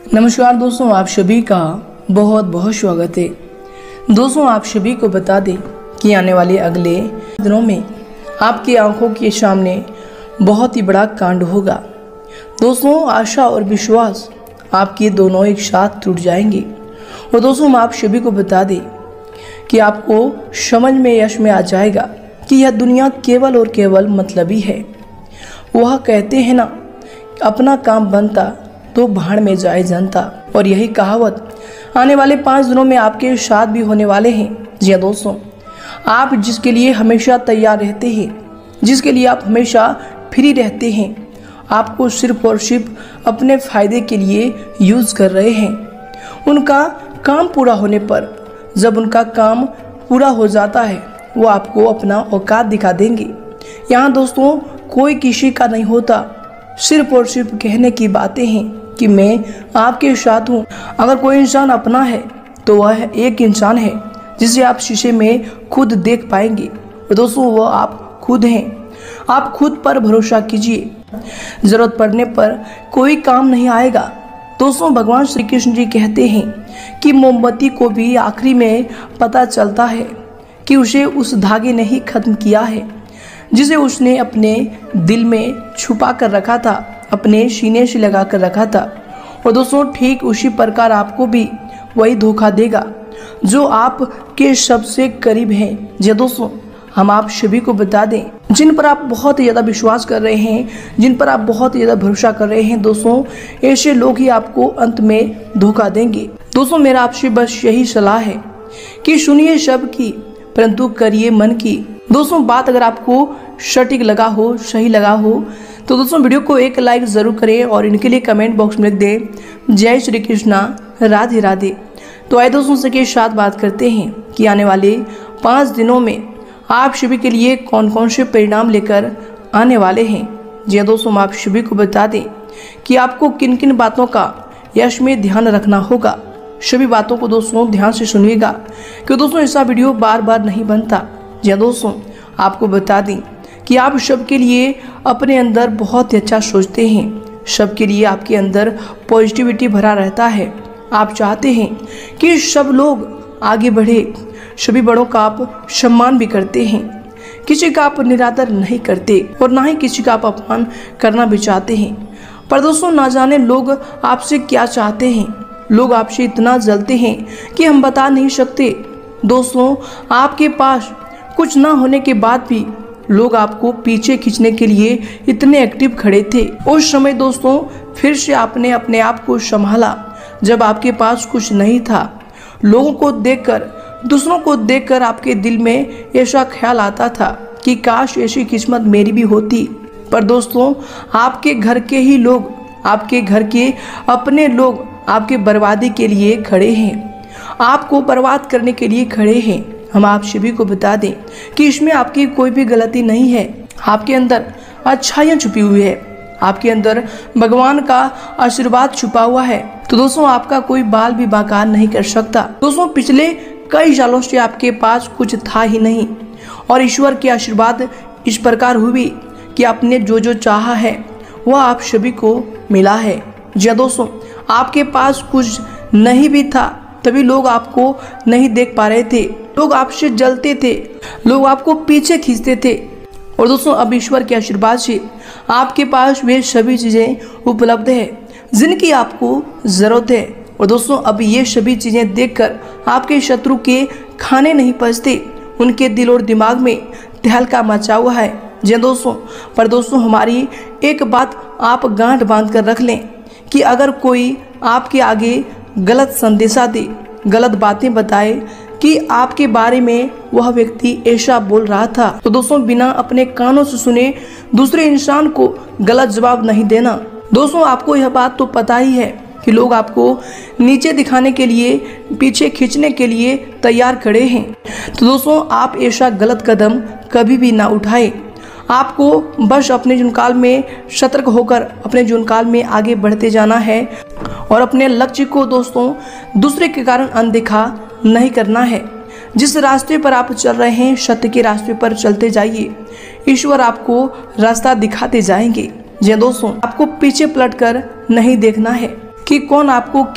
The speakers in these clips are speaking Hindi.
नमस्कार दोस्तों, आप सभी का बहुत बहुत स्वागत है। दोस्तों, आप सभी को बता दें कि आने वाले अगले दिनों में आपकी आंखों के सामने बहुत ही बड़ा कांड होगा। दोस्तों, आशा और विश्वास आपके दोनों एक साथ टूट जाएंगे। और दोस्तों, आप सभी को बता दें कि आपको समझ में यश में आ जाएगा कि यह दुनिया केवल और केवल मतलबी है। वह कहते हैं ना, अपना काम बनता तो भाड़ में जाए जनता। और यही कहावत आने वाले 5 दिनों में आपके साथ भी होने वाले हैं। जी हाँ दोस्तों, आप जिसके लिए हमेशा तैयार रहते हैं, जिसके लिए आप हमेशा फ्री रहते हैं, आपको सिर्फ और सिर्फ अपने फ़ायदे के लिए यूज़ कर रहे हैं। उनका काम पूरा होने पर, जब उनका काम पूरा हो जाता है, वो आपको अपना औकात दिखा देंगे। यहाँ दोस्तों, कोई किसी का नहीं होता, सिर्फ और सिर्फ कहने की बातें हैं कि मैं आपके साथ हूँ। अगर कोई इंसान अपना है तो वह एक इंसान है जिसे आप शीशे में खुद देख पाएंगे। और दोस्तों, वह आप खुद हैं। आप खुद पर भरोसा कीजिए, ज़रूरत पड़ने पर कोई काम नहीं आएगा। दोस्तों, भगवान श्री कृष्ण जी कहते हैं कि मोमबत्ती को भी आखिरी में पता चलता है कि उसे उस धागे ने ही खत्म किया है जिसे उसने अपने दिल में छुपा कर रखा था, अपने सीने से लगा कर रखा था। और दोस्तों, ठीक उसी प्रकार आपको भी वही धोखा देगा जो आपके सबसे करीब हैं। जी दोस्तों, हम आप सभी को बता दें, जिन पर आप बहुत ज़्यादा विश्वास कर रहे हैं, जिन पर आप बहुत ज़्यादा भरोसा कर रहे हैं, दोस्तों ऐसे लोग ही आपको अंत में धोखा देंगे। दोस्तों, मेरा आपसे बस यही सलाह है कि सुनिए सबकी परंतु करिए मन की। दोस्तों, बात अगर आपको सटीक लगा हो, सही लगा हो, तो दोस्तों वीडियो को एक लाइक ज़रूर करें और इनके लिए कमेंट बॉक्स में लिख दें जय श्री कृष्णा, राधे राधे। तो आइए दोस्तों से के साथ बात करते हैं कि आने वाले 5 दिनों में आप सभी के लिए कौन कौन से परिणाम लेकर आने वाले हैं। जी दोस्तों, हम आप सभी को बता दें कि आपको किन किन बातों का यश में ध्यान रखना होगा। सभी बातों को दोस्तों ध्यान से सुनिएगा, क्योंकि दोस्तों ऐसा वीडियो बार बार नहीं बनता। जी दोस्तों, आपको बता दें कि आप सबके लिए अपने अंदर बहुत ही अच्छा सोचते हैं, सबके लिए आपके अंदर पॉजिटिविटी भरा रहता है। आप चाहते हैं कि सब लोग आगे बढ़े, सभी बड़ों का आप सम्मान भी करते हैं, किसी का आप निरादर नहीं करते और ना ही किसी का आप अपमान करना भी चाहते हैं। पर दोस्तों, ना जाने लोग आपसे क्या चाहते हैं, लोग आपसे इतना जलते हैं कि हम बता नहीं सकते। दोस्तों, आपके पास कुछ ना होने के बाद भी लोग आपको पीछे खींचने के लिए इतने एक्टिव खड़े थे। उस समय दोस्तों फिर से आपने अपने आप को संभाला जब आपके पास कुछ नहीं था। लोगों को देखकर, दूसरों को देखकर आपके दिल में ऐसा ख्याल आता था कि काश ऐसी किस्मत मेरी भी होती। पर दोस्तों, आपके घर के ही लोग, आपके घर के अपने लोग आपके बर्बादी के लिए खड़े हैं, आपको बर्बाद करने के लिए खड़े हैं। हम आप सभी को बता दें कि इसमें आपकी कोई भी गलती नहीं है। आपके अंदर अच्छाइयाँ छुपी हुई है, आपके अंदर भगवान का आशीर्वाद छुपा हुआ है। तो दोस्तों, आपका कोई बाल भी बाकार नहीं कर सकता। दोस्तों, पिछले कई सालों से आपके पास कुछ था ही नहीं और ईश्वर के आशीर्वाद इस प्रकार हुई कि आपने जो जो चाहा है वह आप सभी को मिला है। जी दोस्तों, आपके पास कुछ नहीं भी था तभी लोग आपको नहीं देख पा रहे थे, लोग आपसे जलते थे, लोग आपको पीछे खींचते थे। और दोस्तों, अब ईश्वर के आशीर्वाद से आपके पास वे सभी चीज़ें उपलब्ध है जिनकी आपको ज़रूरत है। और दोस्तों, अब ये सभी चीज़ें देखकर आपके शत्रु के खाने नहीं पचते, उनके दिल और दिमाग में तहलका मचा हुआ है। जी दोस्तों, पर दोस्तों हमारी एक बात आप गांठ बांध कर रख लें कि अगर कोई आपके आगे गलत संदेशा दे, गलत बातें बताए कि आपके बारे में वह व्यक्ति ऐसा बोल रहा था, तो दोस्तों बिना अपने कानों से सुने दूसरे इंसान को गलत जवाब नहीं देना। दोस्तों, आपको यह बात तो पता ही है कि लोग आपको नीचे दिखाने के लिए, पीछे खींचने के लिए तैयार खड़े हैं। तो दोस्तों, आप ऐसा गलत कदम कभी भी ना उठाएं। आपको बस अपने जुनकाल में सतर्क होकर अपने जुनकाल में आगे बढ़ते जाना है और अपने लक्ष्य को दोस्तों दूसरे के कारण अनदेखा नहीं करना है। जिस रास्ते पर आप चल रहे हैं, सत्य के रास्ते पर चलते जाइए, ईश्वर आपको रास्ता दिखाते जाएंगे। जी दोस्तों, आपको पीछे पलटकर नहीं देखना है। कि कौन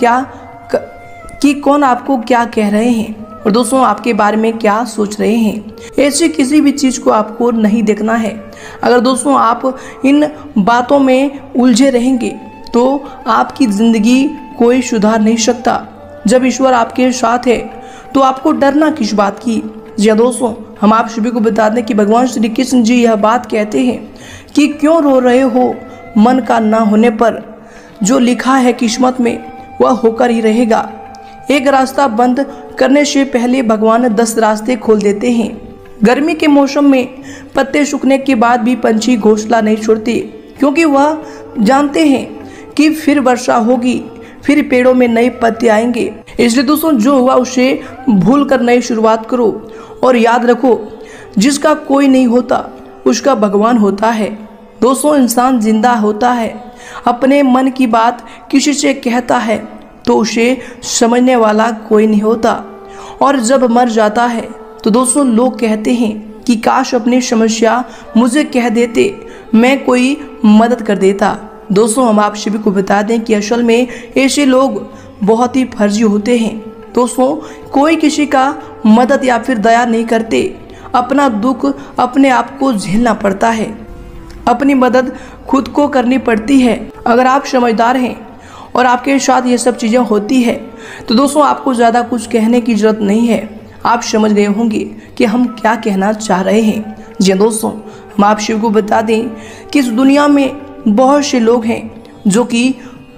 आपको क्या कह रहे हैं और दोस्तों आपके बारे में क्या सोच रहे हैं। ऐसी किसी भी चीज़ को आपको नहीं देखना है। अगर दोस्तों आप इन बातों में उलझे रहेंगे तो आपकी ज़िंदगी कोई सुधार नहीं सकता। जब ईश्वर आपके साथ है तो आपको डरना किस बात की। जी दोस्तों, हम आप सभी को बता दें कि भगवान श्री कृष्ण जी यह बात कहते हैं कि क्यों रो रहे हो मन का ना होने पर, जो लिखा है किस्मत में वह होकर ही रहेगा। एक रास्ता बंद करने से पहले भगवान 10 रास्ते खोल देते हैं। गर्मी के मौसम में पत्ते सूखने के बाद भी पंछी घोंसला नहीं छोड़ते, क्योंकि वह जानते हैं कि फिर वर्षा होगी, फिर पेड़ों में नए पत्ते आएंगे। इसलिए दोस्तों जो हुआ उसे भूल कर नई शुरुआत करो और याद रखो, जिसका कोई नहीं होता उसका भगवान होता है। दोस्तों इंसान जिंदा होता है, अपने मन की बात किसी से कहता है तो उसे समझने वाला कोई नहीं होता, और जब मर जाता है तो दोस्तों लोग कहते हैं कि काश अपनी समस्या मुझे कह देते, मैं कोई मदद कर देता। दोस्तों हम आप सभी को बता दें कि असल में ऐसे लोग बहुत ही फर्जी होते हैं। दोस्तों कोई किसी का मदद या फिर दया नहीं करते, अपना दुख अपने आप को झेलना पड़ता है, अपनी मदद खुद को करनी पड़ती है। अगर आप समझदार हैं और आपके साथ ये सब चीज़ें होती है तो दोस्तों आपको ज़्यादा कुछ कहने की ज़रूरत नहीं है। आप समझ गए होंगे कि हम क्या कहना चाह रहे हैं। जी दोस्तों हम आप सभी को बता दें कि इस दुनिया में बहुत से लोग हैं जो कि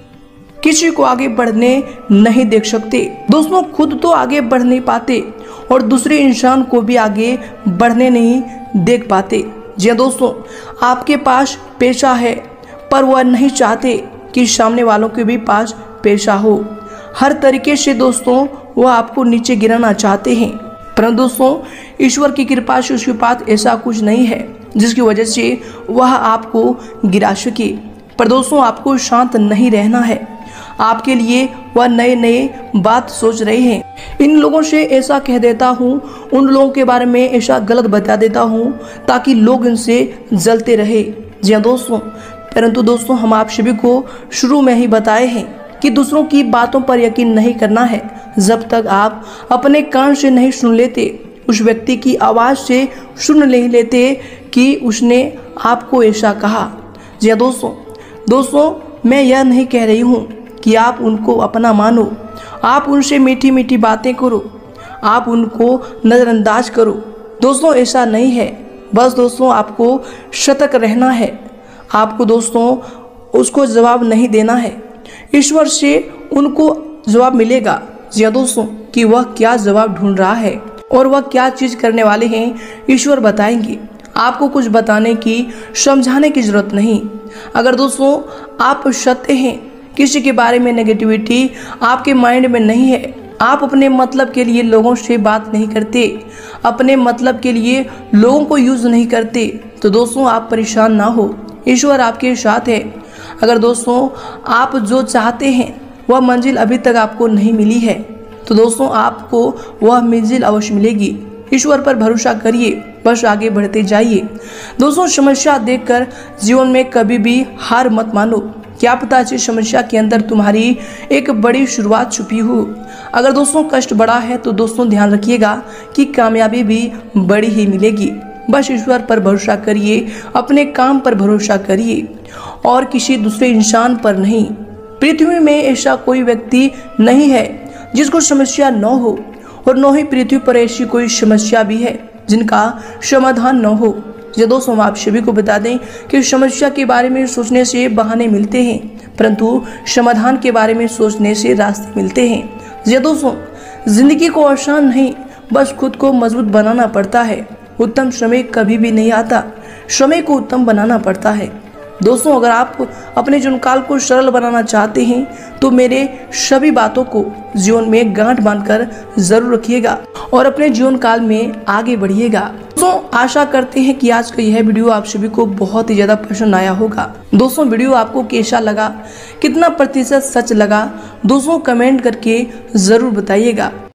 किसी को आगे बढ़ने नहीं देख सकते। दोस्तों खुद तो आगे बढ़ नहीं पाते और दूसरे इंसान को भी आगे बढ़ने नहीं देख पाते। जी दोस्तों आपके पास पैसा है पर वह नहीं चाहते कि सामने वालों के भी पास पैसा हो। हर तरीके से दोस्तों वह आपको नीचे गिराना चाहते हैं, परंतु दोस्तों ईश्वर की कृपा से उसके पास ऐसा कुछ नहीं है जिसकी वजह से वह आपको गिरा सके। पर दोस्तों आपको शांत नहीं रहना है, आपके लिए वह नए नए बात सोच रहे हैं। इन लोगों से ऐसा कह देता हूँ, उन लोगों के बारे में ऐसा गलत बता देता हूँ ताकि लोग इनसे जलते रहे। जी हाँ दोस्तों, परंतु दोस्तों हम आप सभी को शुरू में ही बताए हैं कि दूसरों की बातों पर यकीन नहीं करना है जब तक आप अपने कान से नहीं सुन लेते, उस व्यक्ति की आवाज़ से सुन नहीं लेते कि उसने आपको ऐसा कहा। जी हाँ दोस्तों मैं यह नहीं कह रही हूँ कि आप उनको अपना मानो, आप उनसे मीठी मीठी बातें करो, आप उनको नज़रअंदाज करो। दोस्तों ऐसा नहीं है, बस दोस्तों आपको सतर्क रहना है। आपको दोस्तों उसको जवाब नहीं देना है, ईश्वर से उनको जवाब मिलेगा। जी हाँ दोस्तों कि वह क्या जवाब ढूंढ रहा है और वह क्या चीज़ करने वाले हैं ईश्वर बताएंगे। आपको कुछ बताने की समझाने की ज़रूरत नहीं। अगर दोस्तों आप सत्य हैं, किसी के बारे में नेगेटिविटी आपके माइंड में नहीं है, आप अपने मतलब के लिए लोगों से बात नहीं करते, अपने मतलब के लिए लोगों को यूज़ नहीं करते, तो दोस्तों आप परेशान ना हो, ईश्वर आपके साथ है। अगर दोस्तों आप जो चाहते हैं वह मंजिल अभी तक आपको नहीं मिली है तो दोस्तों आपको वह मंजिल अवश्य मिलेगी। ईश्वर पर भरोसा करिए, बस आगे बढ़ते जाइए। दोस्तों समस्या देखकर जीवन में कभी भी हार मत मानो, क्या पता इस समस्या के अंदर तुम्हारी एक बड़ी शुरुआत छुपी हो। अगर दोस्तों कष्ट बड़ा है तो दोस्तों ध्यान रखिएगा कि कामयाबी भी बड़ी ही मिलेगी। बस ईश्वर पर भरोसा करिए, अपने काम पर भरोसा करिए और किसी दूसरे इंसान पर नहीं। पृथ्वी में ऐसा कोई व्यक्ति नहीं है जिसको समस्या न हो, और न ही पृथ्वी पर ऐसी कोई समस्या भी है जिनका समाधान न हो। ये दोस्तों आप सभी को बता दें कि समस्या के बारे में सोचने से बहाने मिलते हैं, परंतु समाधान के बारे में सोचने से रास्ते मिलते हैं। ये दोस्तों जिंदगी को आसान नहीं, बस खुद को मजबूत बनाना पड़ता है। उत्तम समय कभी भी नहीं आता, समय को उत्तम बनाना पड़ता है। दोस्तों अगर आप अपने जीवन काल को सरल बनाना चाहते हैं तो मेरे सभी बातों को जीवन में गांठ बांधकर जरूर रखिएगा और अपने जीवन काल में आगे बढ़िएगा। दोस्तों आशा करते हैं कि आज का यह वीडियो आप सभी को बहुत ही ज़्यादा पसंद आया होगा। दोस्तों वीडियो आपको कैसा लगा, कितना प्रतिशत सच लगा, दोस्तों कमेंट करके ज़रूर बताइएगा।